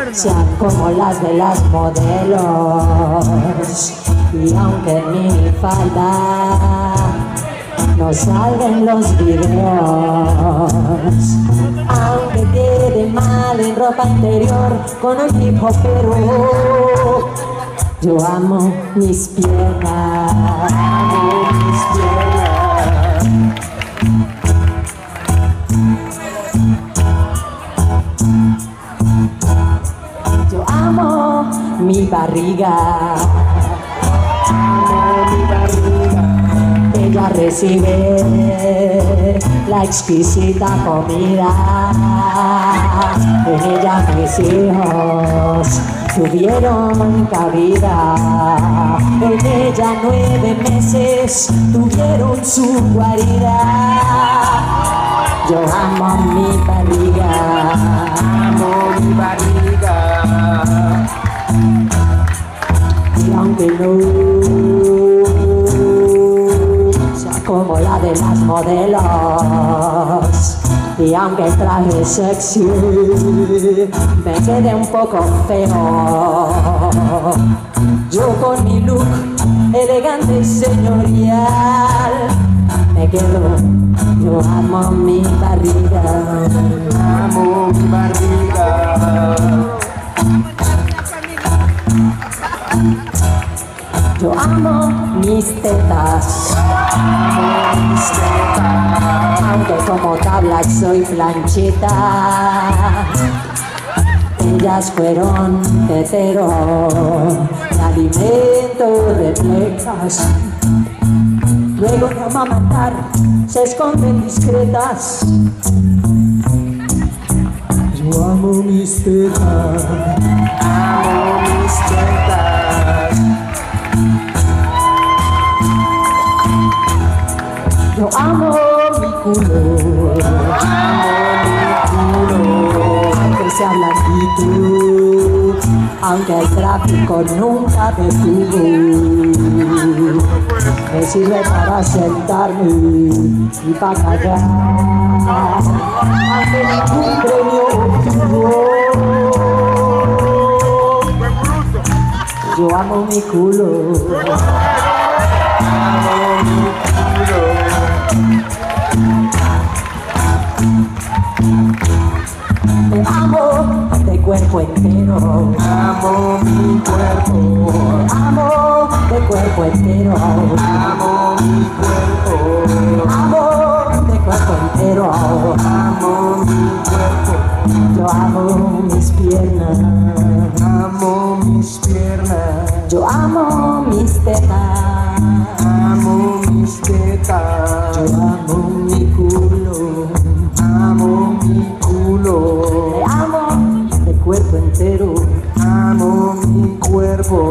sean como las de las modelos. Y aunque en minifalda no salgan los videos, aunque quede mal en ropa interior con un hip hopero, yo amo mis piernas, amo mis piernas. Yo amo mi barriga, amo mi barriga. Ella recibe la exquisita comida. En ella mis hijos tuvieron cabida. En ella 9 meses tuvieron su guarida. Yo amo mi barriga, amo mi barriga. Y aunque no sea como la de las modelos, y aunque el traje sexy me quede un poco feo, yo con mi look elegante y señorial me quedo. Yo amo mi barriga, amo mi barriga. Yo amo mis tetas, amo mis tetas. Aunque como tabla soy planchita, ellas fueron hetero, de alimento repletas. Luego de amamantar se esconden discretas. Yo amo mis tetas, amo mis tetas. Yo amo mi culo, aunque sea blandito, aunque el tráfico nunca me detuvo. Me sirve para sentarme y para callar, aunque ningún premio obtuvo. Yo amo mi culo, amo mi culo. Me amo de cuerpo entero, amo mi cuerpo, amo de cuerpo entero, amo mi cuerpo, amo de cuerpo entero, amo mi cuerpo. Yo amo mis piernas, amo mis piernas. Yo amo mis tetas, amo mis tetas. Yo amo mi culo, amo mi culo. Me amo de cuerpo entero, amo mi cuerpo.